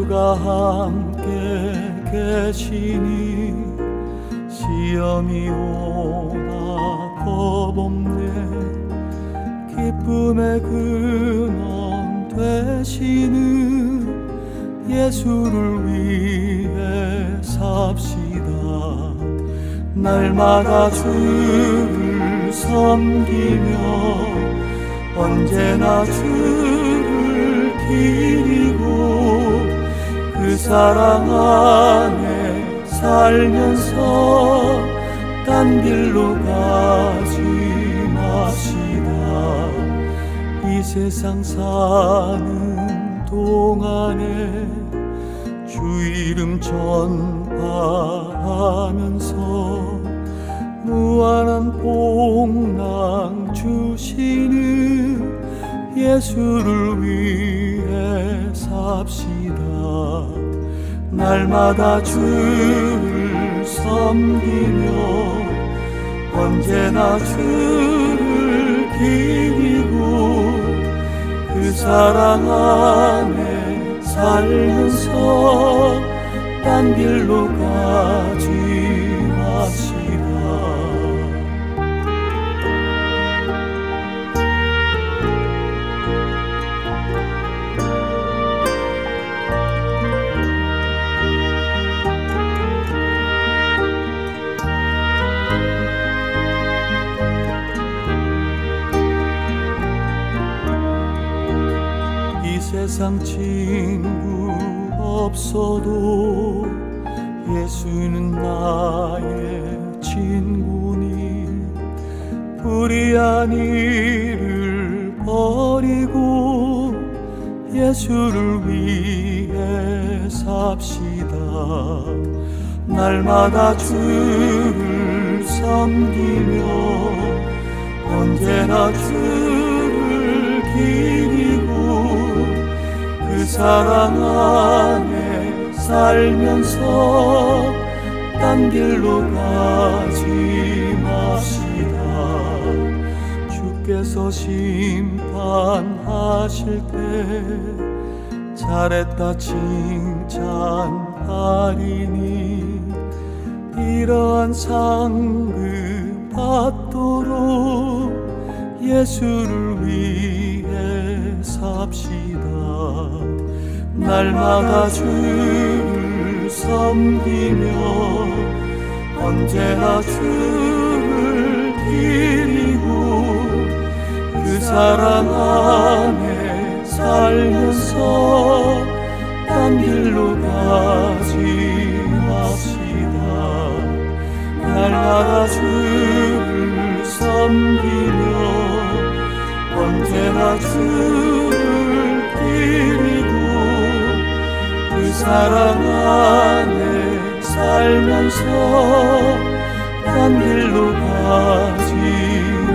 주가 함께 계시니 시험이 오나 겁없네. 기쁨의 근원 되시는 예수를 위해 삽시다. 날마다 주를 섬기며 언제나 주를 기리고 그 사랑 안에 살면서 딴 길로 가지 맙시다. 이 세상 사는 동안에 주 이름 전파하면서 무한한 복락 주시는 예수를 위해 삽시다. 날마다 주를 섬기며 언제나 주를 기리고 그 사랑 안에 살면서 딴 길로 가지 맙시다. 이 세상 친구 없어도 예수는 나의 친구니 불의한 일을 버리고 예수를 위해 삽시다. 날마다 주를 섬기며 언제나 주를 기리고 그 사랑 안에 살면서 딴 길로 가지 맙시다. 주께서 심판하실 때 잘했다 칭찬하리니 이러한 상급 받도록 예수를 위해 삽시다. 날마다 주를 섬기며 언제나 주를 기리고 그 사랑 안에 살면서 딴 길로 가지 맙시다. 날마다 주를 섬기며 언제나 주를 기리고 그 사랑 안에 살면서 딴 길로 가지